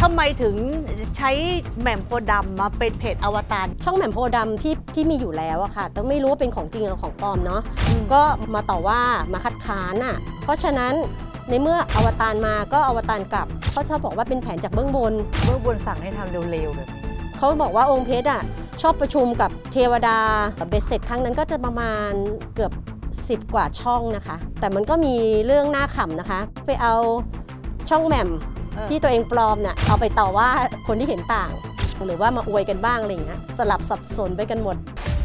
ำไมถึงใช้แหม่มโพธิ์ดำมาเป็นเพจอวตารช่องแหม่มโพธิ์ดำที่มีอยู่แล้วอะค่ะแต่ไม่รู้ว่าเป็นของจริงหรือของปลอมเนาะก็มาต่อว่ามาคัดค้านอะเพราะฉะนั้นในเมื่ออวตารมาก็อวตารกลับเขาชอบบอกว่าเป็นแผนจากเบื้องบนสั่งให้ทำเร็วๆแบบนี้เขาบอกว่าองค์เพชรอะชอบประชุมกับเทวดาเบสเสร็จครั้งนั้นก็จะประมาณเกือบ10 กว่าช่องนะคะแต่มันก็มีเรื่องน่าขำนะคะไปเอาช่องแหม่มที่ตัวเองปลอมเนี่ยเอาไปต่อว่าคนที่เห็นต่างหรือว่ามาอวยกันบ้างอะไรอย่างเงี้ยสลับสับสนไปกันหมด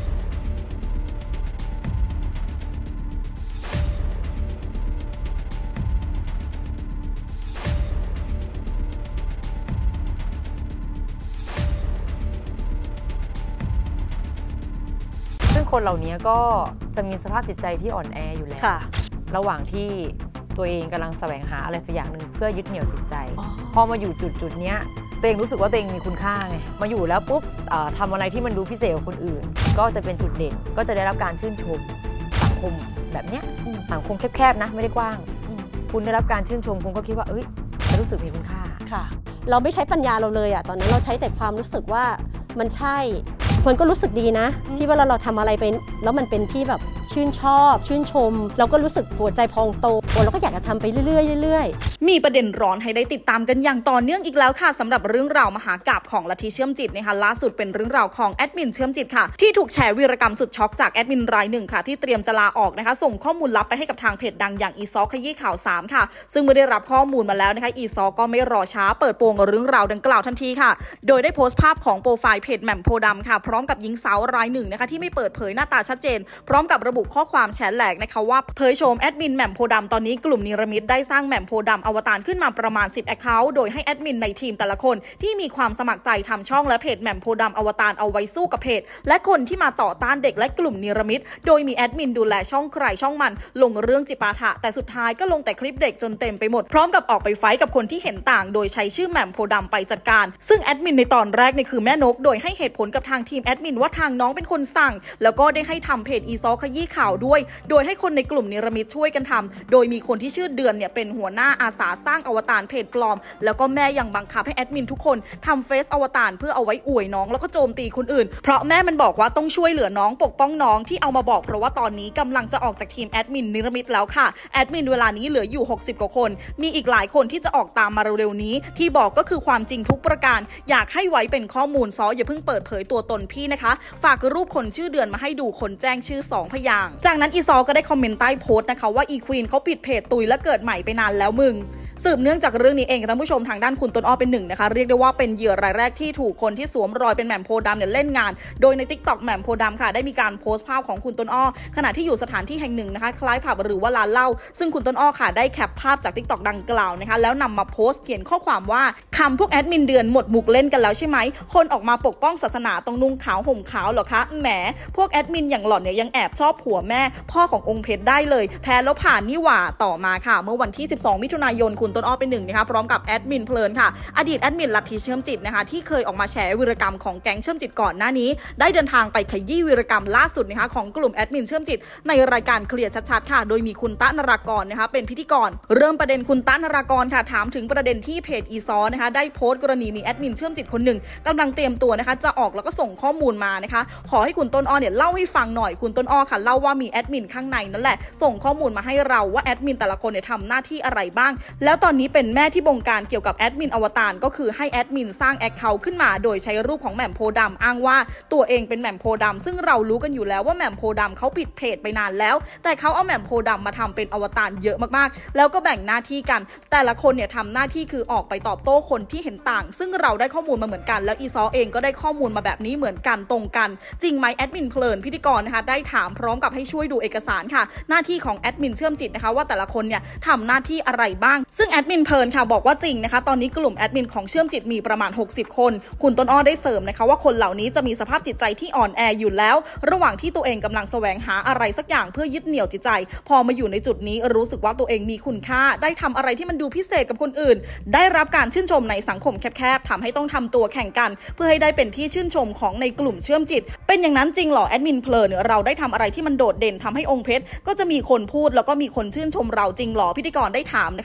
ซึ่งคนเหล่านี้ก็จะมีสภาพจิตใจที่อ่อนแออยู่แล้วระหว่างที่ตัวเองกำลังแสวงหาอะไรสักอย่างหนึ่งเพื่อยึดเหนี่ยวจิตใจพอมาอยู่จุดเนี้ยตัวเองรู้สึกว่าตัวเองมีคุณค่าไงมาอยู่แล้วปุ๊บทำอะไรที่มันดูพิเศษกว่าคนอื่นก็จะเป็นจุดเด่นก็จะได้รับการชื่นชมสังคมแบบเนี้ยสังคมแคบๆนะไม่ได้กว้างคุณได้รับการชื่นชมคุณก็คิดว่าจะรู้สึกมีคุณค่าค่ะเราไม่ใช้ปัญญาเราเลยอะตอนนั้นเราใช้แต่ความรู้สึกว่ามันใช่มันก็รู้สึกดีนะที่เวลาเราทำอะไรไปแล้วมันเป็นที่แบบชื่นชอบชื่นชมเราก็รู้สึกหัวใจพองโตเราก็อยากจะทำไปเรื่อยๆมีประเด็นร้อนให้ได้ติดตามกันอย่างต่อเนื่องอีกแล้วค่ะสำหรับเรื่องราวมหากาพย์ของลัทธิเชื่อมจิตนะคะล่าสุดเป็นเรื่องราวของแอดมินเชื่อมจิตค่ะที่ถูกแฉวีรกรรมสุดช็อกจากแอดมินรายหนึ่งค่ะที่เตรียมจะลาออกนะคะส่งข้อมูลลับไปให้กับทางเพจดังอย่างอีซอขยี้ข่าว3ค่ะซึ่งเมื่อได้รับข้อมูลมาแล้วนะคะอีซอก็ไม่รอช้าเปิดโปงเรื่องราวดังกล่าวทันทีค่ะโดยได้โพสต์ภาพของโปรไฟล์เพจแหม่มโพธิ์ดำค่ะพร้อมกับหญิงสาวรายหนึ่งนะคะที่ไม่เปิดเผยหน้าตาชัดเจนพร้อมกับระบุข้อความแฉแหลกนะคะว่าเผยโฉมแอดมินแหม่มโพธิ์ดำตอนนี้กลุ่มนิรมิตได้สร้างแหม่มโพธิ์ดำอวตารขึ้นมาประมาณ10 account โดยให้แอดมินในทีมแต่ละคนที่มีความสมัครใจทำช่องและเพจแหม่มโพธิ์ดำอวตารเอาไว้สู้กับเพจและคนที่มาต่อต้านเด็กและกลุ่มนิรมิตโดยมีแอดมินดูแลช่องใครช่องมันลงเรื่องจิปาถะแต่สุดท้ายก็ลงแต่คลิปเด็กจนเต็มไปหมดพร้อมกับออกไปไฟท์กับคนที่เห็นต่างโดยใช้ชื่อแหม่มโพธิ์ดำไปจัดการซึ่งแอดมินในตอนแรกเนี่ยคือแม่นกโดยให้เหตุผลกับทางทีมแอดมินว่าทางน้องเป็นคนสั่งแล้วก็ได้ให้ทำเพจอีซอขยี้ข่าวด้วยโดยให้คนในกลุ่มนิรมิตช่วยกันทำโดยมีคนที่ชื่อเดือนเนี่ยเป็นหัวหน้าอาสาสร้างอวตารเพจปลอมแล้วก็แม่ยังบังคับให้แอดมินทุกคนทำเฟซอวตารเพื่อเอาไว้อวยน้องแล้วก็โจมตีคนอื่นเพราะแม่มันบอกว่าต้องช่วยเหลือน้องปกป้องน้องที่เอามาบอกเพราะว่าตอนนี้กำลังจะออกจากทีมแอดมินนิรมิตแล้วค่ะแอดมินเวลานี้เหลืออยู่60 กว่าคนมีอีกหลายคนที่จะออกตามมาเร็วๆนี้ที่บอกก็คือความจริงทุกประการอยากให้ไว้เป็นข้อมูลซออย่าเพิ่งเปิดเผยตัวตนพี่นะคะฝากรูปคนชื่อเดือนมาให้ดูคนแจ้งชื่อ2 พยางค์จากนั้นอีซอก็ได้คอมเมนต์ใต้โพสต์นะคะว่าอีควีนเขาปิดเพจตุยและเกิดใหม่ไปนานแล้วมึงสืบเนื่องจากเรื่องนี้เองท่านผู้ชมทางด้านคุณต้นอ้อเป็นหนึ่งนะคะเรียกได้ว่าเป็นเหยื่อรายแรกที่ถูกคนที่สวมรอยเป็นแหม่มโพธิ์ดำเนี่ยเล่นงานโดยใน TikTok แหม่มโพธิ์ดำค่ะได้มีการโพสต์ภาพของคุณต้นอ้อขณะที่อยู่สถานที่แห่งหนึ่งนะคะคล้ายผับหรือว่าร้านเหล้าซึ่งคุณต้นอ้อค่ะได้แคปภาพจาก TikTok ดังกล่าวนะคะแล้วนำมาโพสต์เขียนข้อความว่าคำพวกแอดมินเดือนหมดมุกเล่นกันแล้วใช่ไหมคนออกมาปกป้องศาสนาต้องนุ่งขาวห่มขาวเหรอคะแหมพวกแอดมินอย่างหล่อนเนี่ยยังแอบชอบผัวแม่พ่อขององค์เพชรได้เลยแพ้แล้วผ่านนี่หว่าต่อมาค่ะเมื่อวันที่12 มิถุนายนคุณต้นอ้อเป็นหนึ่งนะคะพร้อมกับแอดมินเพลินค่ะอดีตแอดมินลัทธิเชื่อมจิตนะคะที่เคยออกมาแฉวีรกรรมของแก๊งเชื่อมจิตก่อนหน้านี้ได้เดินทางไปขยี้วีรกรรมล่าสุดนะคะของกลุ่มแอดมินเชื่อมจิตในรายการเคลียร์ชัดๆค่ะโดยมีคุณตะนรากรนะคะเป็นพิธีกรเริ่มประเด็นคุณตะนรากรค่ะถามถึงประเด็นที่เพจอีซอนะคะได้โพสต์กรณีมีแอดมินเชื่อมจิตคนหนึ่งกำลังเตรียมตัวนะคะจะออกแล้วก็ส่งข้อมูลมานะคะขอให้คุณต้นอ้อเนี่ยเล่าให้ฟังหน่อยคุณต้นอ้อค่ะเล่าว่ามีแอดมินข้างในนั่นแหละส่งข้อมูลมาให้เราว่าแอดมินแต่ละคนเนี่ยทำหน้าที่อะไรบ้างแล้วตอนนี้เป็นแม่ที่บงการเกี่ยวกับแอดมินอวตารก็คือให้แอดมินสร้างแอคเคาท์ขึ้นมาโดยใช้รูปของแหม่มโพธิ์ดำอ้างว่าตัวเองเป็นแหม่มโพธิ์ดำซึ่งเรารู้กันอยู่แล้วว่าแหม่มโพธิ์ดำเขาปิดเพจไปนานแล้วแต่เขาเอาแหม่มโพธิ์ดำมาทำเป็นอวตารเยอะมากๆแล้วก็แบ่งหน้าที่กันแต่ละคนเนี่ยทำหน้าที่คือออกไปตอบโต้คนที่เห็นต่างซึ่งเราได้ข้อมูลมาเหมือนกันแล้วอีซอเองก็ได้ข้อมูลมาแบบนี้เหมือนกันตรงกันจริงไหมแอดมินเพลินพิธีกรนะคะได้ถามพร้อมกับให้ช่วยดูเอกสารค่ะหน้าที่ของแอดมินเชื่อมจิตนะคะว่าแต่ละคนเนี่ยทำหน้าที่อะไรบ้างซึ่งแอดมินเพลินค่ะบอกว่าจริงนะคะตอนนี้กลุ่มแอดมินของเชื่อมจิตมีประมาณ60 คนคุณต้นอ้อได้เสริมนะคะว่าคนเหล่านี้จะมีสภาพจิตใจที่อ่อนแออยู่แล้วระหว่างที่ตัวเองกำลังแสวงหาอะไรสักอย่างเพื่อยึดเหนี่ยวจิตใจพอมาอยู่ในจุดนี้รู้สึกว่าตัวเองมีคุณค่าได้ทำอะไรที่มันดูพิเศษกับคนอื่นได้รับการชื่นชมในสังคมแคบๆทำให้ต้องทำตัวแข่งกันเพื่อให้ได้เป็นที่ชื่นชมของในกลุ่มเชื่อมจิตเป็นอย่างนั้นจริงหรอแอดมินเพลินเราได้ทำอะไรที่มันโดดเด่นทำให้องค์เพชรก็จะมีคนพูดแล้วก็มีคนชื่นชมเราจริงหรอพิธีกรได้ถามนะคะแอดมินเพ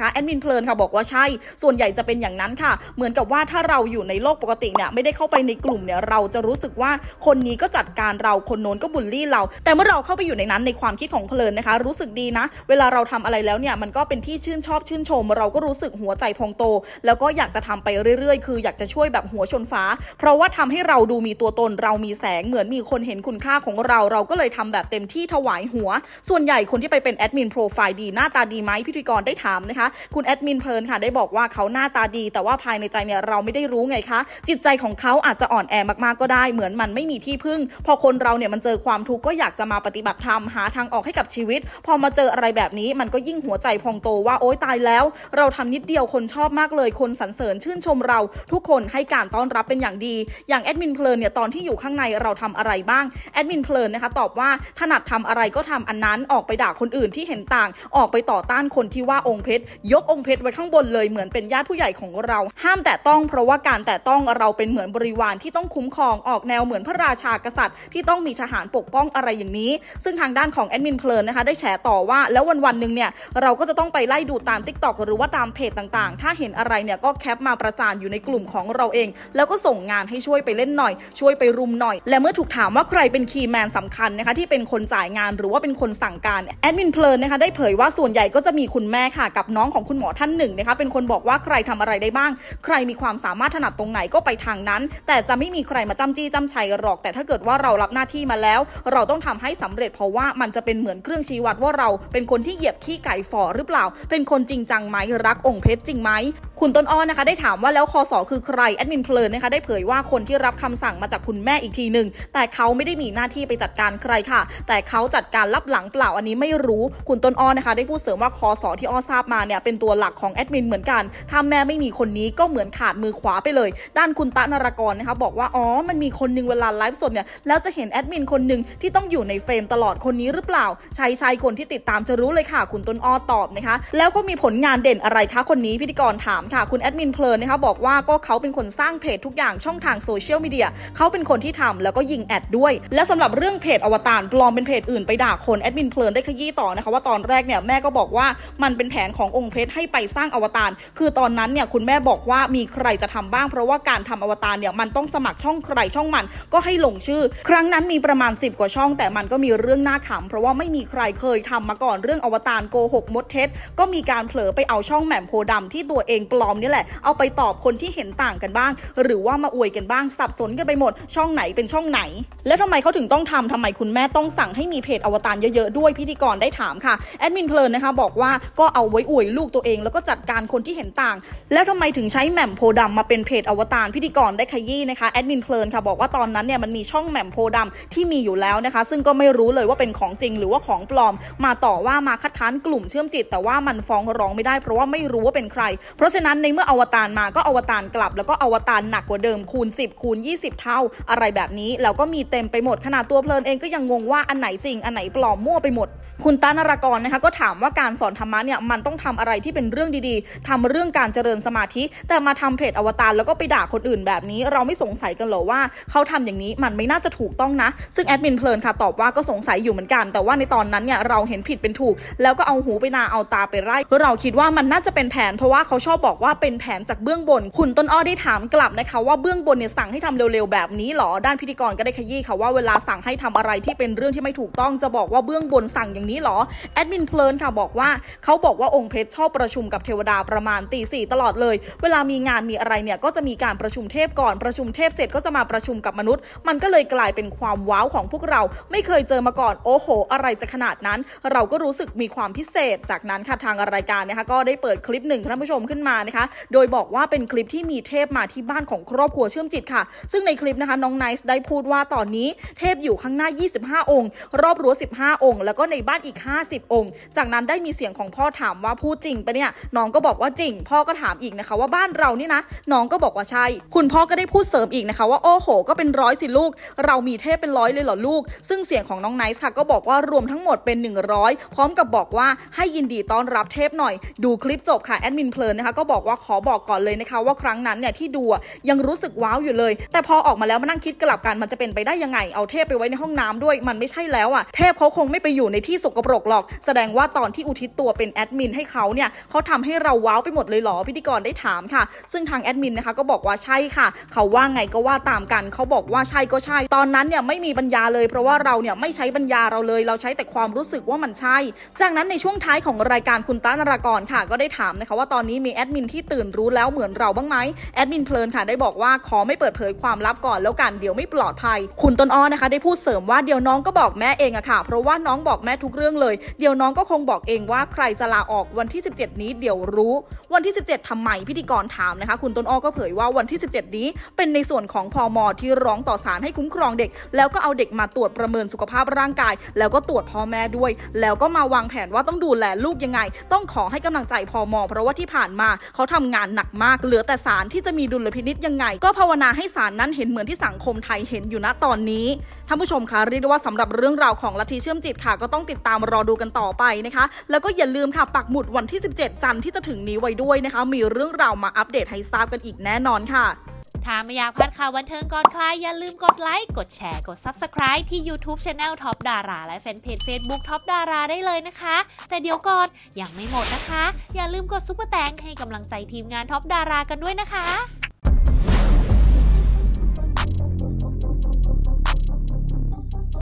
เพลินค่ะบอกว่าใช่ส่วนใหญ่จะเป็นอย่างนั้นค่ะเหมือนกับว่าถ้าเราอยู่ในโลกปกติเนี่ยไม่ได้เข้าไปในกลุ่มเนี่ยเราจะรู้สึกว่าคนนี้ก็จัดการเราคนโน้นก็บูลลี่เราแต่เมื่อเราเข้าไปอยู่ในนั้นในความคิดของเพลินนะคะรู้สึกดีนะเวลาเราทำอะไรแล้วเนี่ยมันก็เป็นที่ชื่นชอบชื่นชมเราก็รู้สึกหัวใจพองโตแล้วก็อยากจะทำไปเรื่อยๆคืออยากจะช่วยแบบหัวชนฟ้าเพราะว่าทำให้เราดูมีตัวตนเรามีแสงเหมือนมีคนเห็นคุณค่าของเราก็เลยทำแบบเต็มที่ถวายหัวส่วนใหญ่คนที่ไปเป็นแอดมินโปรไฟล์ดีหน้าตาดีไหมพิธีกรได้ถามนะคะคุณแอดมินเพลินค่ะได้บอกว่าเขาหน้าตาดีแต่ว่าภายในใจเนี่ยเราไม่ได้รู้ไงคะจิตใจของเขาอาจจะอ่อนแอมากๆก็ได้เหมือนมันไม่มีที่พึ่งพอคนเราเนี่ยมันเจอความทุกข์ก็อยากจะมาปฏิบัติธรรมหาทางออกให้กับชีวิตพอมาเจออะไรแบบนี้มันก็ยิ่งหัวใจพองโตว่าโอ๊ยตายแล้วเราทำนิดเดียวคนชอบมากเลยคนสรรเสริญชื่นชมเราทุกคนให้การต้อนรับเป็นอย่างดีอย่างแอดมินเพลินเนี่ยตอนที่อยู่ข้างในเราทำอะไรบ้างแอดมินเพลินนะคะตอบว่าถนัดทำอะไรก็ทำอันนั้นออกไปด่าคนอื่นที่เห็นต่างออกไปต่อต้านคนที่ว่าองค์เพชรยกองค์เพชรไว้ข้างบนเลยเหมือนเป็นญาติผู้ใหญ่ของเราห้ามแตะต้องเพราะว่าการแตะต้องเราเป็นเหมือนบริวารที่ต้องคุ้มครองออกแนวเหมือนพระราชากษัตริย์ที่ต้องมีทหารปกป้องอะไรอย่างนี้ซึ่งทางด้านของแอดมินเพลินนะคะได้แฉต่อว่าแล้ววันๆนึงเนี่ยเราก็จะต้องไปไล่ดูตาม TikTok หรือว่าตามเพจต่างๆถ้าเห็นอะไรเนี่ยก็แคปมาประจานอยู่ในกลุ่มของเราเองแล้วก็ส่งงานให้ช่วยไปเล่นหน่อยช่วยไปรุมหน่อยและเมื่อถูกถามว่าใครเป็นคีย์แมนสำคัญนะคะที่เป็นคนจ่ายงานหรือว่าเป็นคนสั่งการแอดมินเพลินนะคะได้เผยว่าส่วนใหญ่ก็จะมีคุณแม่ค่ะกับน้องของคุณหมอท่านหนึ่งนะคะเป็นคนบอกว่าใครทำอะไรได้บ้างใครมีความสามารถถนัดตรงไหนก็ไปทางนั้นแต่จะไม่มีใครมาจ้ำจี้จ้ำชัยหรอกแต่ถ้าเกิดว่าเรารับหน้าที่มาแล้วเราต้องทำให้สำเร็จเพราะว่ามันจะเป็นเหมือนเครื่องชี้วัดว่าเราเป็นคนที่เหยียบขี้ไก่ฝ่อหรือเปล่าเป็นคนจริงจังไหมรักองค์เพชรจริงไหมคุณต้นอ้อนะคะได้ถามว่าแล้วคสคือใครแอดมินเพลินนะคะได้เผยว่าคนที่รับคำสั่งมาจากคุณแม่อีกทีหนึ่งแต่เขาไม่ได้มีหน้าที่ไปจัดการใครค่ะแต่เขาจัดการลับหลังเปล่าอันนี้ไม่รู้คุณต้นอ้อนะคะได้พูดเสริมว่าคสที่อ้อทราบมาเนี่ยเป็นตัวหลักของแอดมินเหมือนกันถ้าแม่ไม่มีคนนี้ก็เหมือนขาดมือขวาไปเลยด้านคุณตะนรกรนะคะบอกว่าอ๋อมันมีคนนึงเวลาไลฟ์สดเนี่ยแล้วจะเห็นแอดมินคนนึงที่ต้องอยู่ในเฟรมตลอดคนนี้หรือเปล่าใช่คนที่ติดตามจะรู้เลยค่ะคุณต้นอ้อตอบนะคะแล้วก็มีผลงานเด่นอะไรคะคนนี้พิธีกรถามค่ะคุณแอดมินเพลินนะคะบอกว่าก็เขาเป็นคนสร้างเพจทุกอย่างช่องทางโซเชียลมีเดียเขาเป็นคนที่ทำแล้วก็ยิงแอดด้วยและสำหรับเรื่องเพจอวตารปลอมเป็นเพจอื่นไปด่าคนแอดมินเพลินได้ขยี้ต่อนะคะว่าตอนแรกเนี่ยแม่ก็บอกว่ามันเป็นแผนขององค์เพชรให้ไปสร้างอวตารคือตอนนั้นเนี่ยคุณแม่บอกว่ามีใครจะทำบ้างเพราะว่าการทำอวตารเนี่ยมันต้องสมัครช่องใครช่องมันก็ให้ลงชื่อครั้งนั้นมีประมาณ10กว่าช่องแต่มันก็มีเรื่องน่าขำเพราะว่าไม่มีใครเคยทำมาก่อนเรื่องอวตารโกหกมดเท็จก็มีการเผลอไปเอาช่องแหม่มโพดำที่ตัวเองปลอมนี่แหละเอาไปตอบคนที่เห็นต่างกันบ้างหรือว่ามาอวยกันบ้างสับสนกันไปหมดช่องไหนเป็นช่องไหนแล้วทำไมเขาถึงต้องทำไมคุณแม่ต้องสั่งให้มีเพจอวตารเยอะๆด้วยพิธีกรได้ถามค่ะแอดมินเพลินนะคะบอกว่าก็เอาไว้อวยลูกตัวเองแล้วก็จัดการคนที่เห็นต่างแล้วทำไมถึงใช้แหม่มโพดำมาเป็นเพจอวตารพิธีกรได้ขยี้นะคะแอดมินเพลินค่ะบอกว่าตอนนั้นเนี่ยมันมีช่องแหม่มโพดำที่มีอยู่แล้วนะคะซึ่งก็ไม่รู้เลยว่าเป็นของจริงหรือว่าของปลอมมาต่อว่ามาคัดค้านกลุ่มเชื่อมจิตแต่ว่ามันฟ้องร้องไม่ได้เพราะว่าไม่รู้ว่าเป็นใครเพราะฉะนั้นในเมื่ออวตารมาก็อวตารกลับแล้วก็อวตารหนักกว่าเดิมคูณ10คูณ20เท่าอะไรแบบนี้แล้วก็มีเต็มไปหมดขนาดตัวเพลินเองก็ยังงงว่าอันไหนจริงอันไหนปลอมมั่วไปหมดคุณตานรกรนะคะก็ถามว่าการสอนธรรมะเนี่ยมันต้องทำอะไรที่เป็นเรื่องดีๆทำเรื่องการเจริญสมาธิแต่มาทำเพจอวตารแล้วก็ไปด่าคนอื่นแบบนี้เราไม่สงสัยกันหรอว่าเขาทำอย่างนี้มันไม่น่าจะถูกต้องนะซึ่งแอดมินเพลินค่ะตอบว่าก็สงสัยอยู่เหมือนกันแต่ว่าในตอนนั้นเนี่ยเราเห็นผิดเป็นถูกแล้วก็เอาหูไปนาเอาตาไปไล่เราคิดว่ามันน่าจะเป็นแผนเพราะว่าเขาชอบบอกว่าเป็นแผนจากเบื้องบนคุณต้นอ้อได้ถามกลับนะคะว่าเบื้องบนเนี่ยสั่งให้ทำเร็วๆแบบนี้หรอด้านพิธีกรก็ได้ขยี้ค่ะว่าเวลาสั่งให้ทำอะไรที่เป็นเรื่องที่ไม่ถูกต้องจะบอกว่าเบื้องบนสั่งอย่างนี้หรอแอดมินเพลินค่ะบอกว่าเขาบอกว่าองค์เพชรชอบประชุมกับเทวดาประมาณตี 4ตลอดเลยเวลามีงานมีอะไรเนี่ยก็จะมีการประชุมเทพก่อนประชุมเทพเสร็จก็จะมาประชุมกับมนุษย์มันก็เลยกลายเป็นความว้าวของพวกเราไม่เคยเจอมาก่อนโอ้โหอะไรจะขนาดนั้นเราก็รู้สึกมีความพิเศษจากนั้นค่ะทางรายการนะคะก็ได้เปิดคลิปหนึ่งท่านผู้ชมขึ้นมานะคะโดยบอกว่าเป็นคลิปที่มีเทพมาที่บ้านของครอบครัวเชื่อมจิตค่ะซึ่งในคลิปนะคะน้องไนซ์ได้พูดว่าตอนนี้เทพอยู่ข้างหน้า25องค์รอบรั้ว15องค์แล้วก็ในบ้านอีก50องค์จากนั้นได้มีเสียงของพ่อถามว่าพูดจริงปะเนี่ยน้องก็บอกว่าจริงพ่อก็ถามอีกนะคะว่าบ้านเรานี่นะน้องก็บอกว่าใช่คุณพ่อก็ได้พูดเสริมอีกนะคะว่าโอ้โหก็เป็นร้อยสิลูกเรามีเทพเป็นร้อยเลยเหรอลูกซึ่งเสียงของน้องไนซ์ค่ะก็บอกว่ารวมทั้งหมดเป็น100พร้อมกับบอกว่าให้ยินดีต้อนรับเทพหน่อยดูคลิปจบค่ะแอดมินเพลินนะคะก็บอกว่าขอบอกก่อนเลยนะคะว่าครั้งนั้นเนี่ยที่ดูยังรู้สึกว้าวอยู่เลยแต่พอออกมาแล้วมานั่งคิดกลับกันมันจะเป็นไปได้ยังไงเอาเทพไปไว้ในห้องน้ำด้วยมันไม่ใช่แล้วเทพเขาคงไม่ไปอยู่ในที่สกปรกหรอกแสดงว่าตอนที่อุทิศตัวเป็นแอดมินให้เขาเนี่ยเขาเขาทำให้เราว้าวไปหมดเลยหรอพิธีกรได้ถามค่ะซึ่งทางแอดมินนะคะก็บอกว่าใช่ค่ะเขาว่าไงก็ว่าตามกันเขาบอกว่าใช่ก็ใช่ตอนนั้นเนี่ยไม่มีปัญญาเลยเพราะว่าเราเนี่ยไม่ใช้ปัญญาเราเลยเราใช้แต่ความรู้สึกว่ามันใช่จากนั้นในช่วงท้ายของรายการคุณต้านรากรค่ะก็ได้ถามนะคะว่าตอนนี้มีแอดมินที่ตื่นรู้แล้วเหมือนเราบ้างไหมแอดมินเพลินค่ะได้บอกว่าขอไม่เปิดเผยความลับก่อนแล้วกันเดี๋ยวไม่ปลอดภัยคุณต้นอ้อนะคะได้พูดเสริมว่าเดี๋ยวน้องก็บอกแม่เองอะค่ะเพราะว่าน้องบอกแม่ทุกเรื่องเลยเดี๋ยวน้องก็คงบอกเองว่าใครจะลาออกวันที่17นี้เดี๋ยวรู้วันที่17ทำไมพิธีกรถามนะคะคุณต้นอ้อก็เผยว่าวันที่17นี้เป็นในส่วนของพม.ที่ร้องต่อศาลให้คุ้มครองเด็กแล้วก็เอาเด็กมาตรวจประเมินสุขภาพร่างกายแล้วก็ตรวจพ่อแม่ด้วยแล้วก็มาวางแผนว่าต้องดูแลลูกยังไงต้องขอให้กำลังใจพม.เพราะว่าที่ผ่านมาเขาทำงานหนักมากเหลือแต่ศาลที่จะมีดุลพินิจยังไงก็ภาวนาให้ศาลนั้นเห็นเหมือนที่สังคมไทยเห็นอยู่ณตอนนี้ท่านผู้ชมคะเรียกได้ว่าสำหรับเรื่องราวของลัทธิเชื่อมจิตค่ะก็ต้องติดตามรอดูกันต่อไปนะคะแล้วก็อย่าลืมค่ะปักหมุดวันที่17จันทร์ที่จะถึงนี้ไว้ด้วยนะคะมีเรื่องราวมาอัปเดตให้ทราบกันอีกแน่นอนค่ะถ้าไม่อยากพลาดข่าวบันเทิงก่อนใครอย่าลืมกดไลค์กดแชร์กด Subscribe ที่ YouTube Channel Top Dara และแฟนเพจ Facebook Top Dara ได้เลยนะคะแต่เดี๋ยวก่อนยังไม่หมดนะคะอย่าลืมกดซุปเปอร์แตงให้กำลังใจทีมงาน Top Dara กันด้วยนะคะ